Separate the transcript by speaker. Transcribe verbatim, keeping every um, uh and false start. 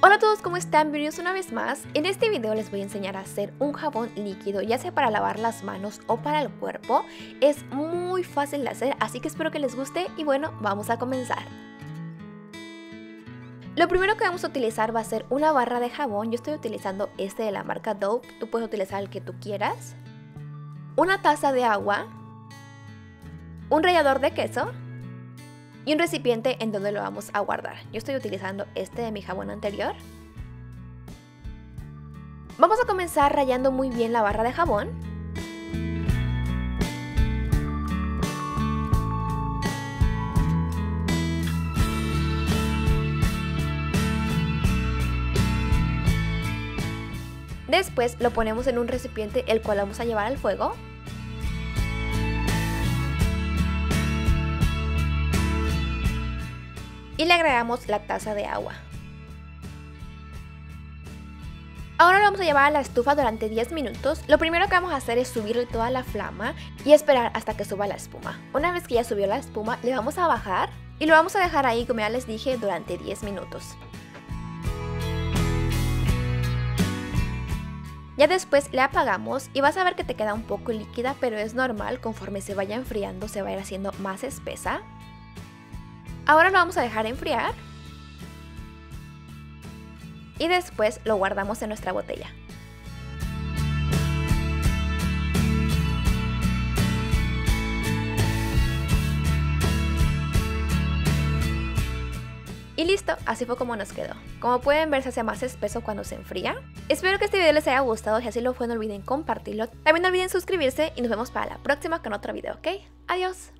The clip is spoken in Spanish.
Speaker 1: Hola a todos, ¿cómo están? Bienvenidos una vez más. En este video les voy a enseñar a hacer un jabón líquido, ya sea para lavar las manos o para el cuerpo. Es muy fácil de hacer, así que espero que les guste y bueno, vamos a comenzar. Lo primero que vamos a utilizar va a ser una barra de jabón. Yo estoy utilizando este de la marca Dove, tú puedes utilizar el que tú quieras. Una taza de agua, un rallador de queso y un recipiente en donde lo vamos a guardar. Yo estoy utilizando este de mi jabón anterior. Vamos a comenzar rallando muy bien la barra de jabón. Después lo ponemos en un recipiente el cual vamos a llevar al fuego. Y le agregamos la taza de agua. Ahora lo vamos a llevar a la estufa durante diez minutos. Lo primero que vamos a hacer es subirle toda la flama y esperar hasta que suba la espuma. Una vez que ya subió la espuma, le vamos a bajar y lo vamos a dejar ahí, como ya les dije, durante diez minutos. Ya después le apagamos y vas a ver que te queda un poco líquida, pero es normal, conforme se vaya enfriando se va a ir haciendo más espesa. Ahora lo vamos a dejar enfriar y después lo guardamos en nuestra botella. Y listo, así fue como nos quedó. Como pueden ver, se hace más espeso cuando se enfría. Espero que este video les haya gustado, si así lo fue no olviden compartirlo. También no olviden suscribirse y nos vemos para la próxima con otro video, ¿ok? Adiós.